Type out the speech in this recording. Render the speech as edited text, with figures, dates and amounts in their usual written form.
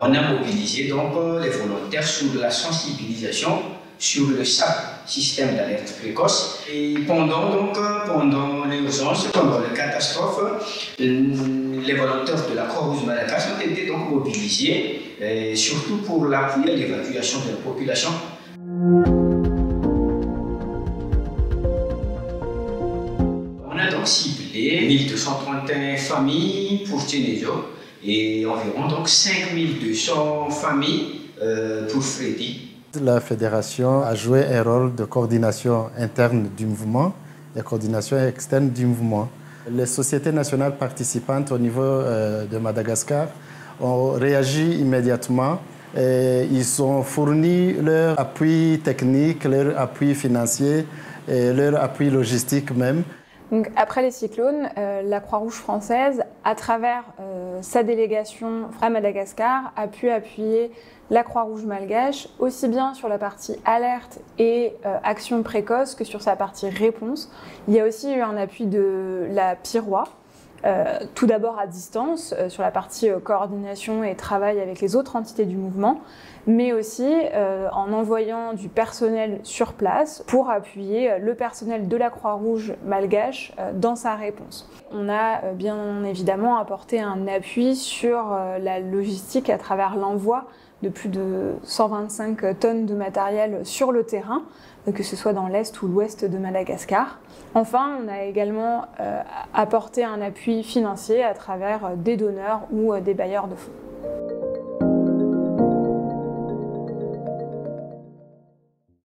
On a mobilisé donc les volontaires sur la sensibilisation sur le SAP, système d'alerte précoce. Et pendant l'urgence, pendant les catastrophes, les volontaires de la Croix-Rouge Madagascar ont été donc mobilisés, surtout pour l'appui à l'évacuation de la population. On a donc ciblé 1231 familles pour Tinéjo et environ donc 5200 familles pour Freddy. La fédération a joué un rôle de coordination interne du mouvement et coordination externe du mouvement. Les sociétés nationales participantes au niveau de Madagascar ont réagi immédiatement et ils ont fourni leur appui technique, leur appui financier et leur appui logistique même. Donc, après les cyclones, la Croix-Rouge française, à travers sa délégation à Madagascar, a pu appuyer la Croix-Rouge malgache, aussi bien sur la partie alerte et action précoce que sur sa partie réponse. Il y a aussi eu un appui de la PIROA, tout d'abord à distance, sur la partie coordination et travail avec les autres entités du mouvement, mais aussi en envoyant du personnel sur place pour appuyer le personnel de la Croix-Rouge malgache dans sa réponse. On a bien évidemment apporté un appui sur la logistique à travers l'envoi de plus de 125 tonnes de matériel sur le terrain, que ce soit dans l'est ou l'ouest de Madagascar. Enfin, on a également apporté un appui financier à travers des donneurs ou des bailleurs de fonds.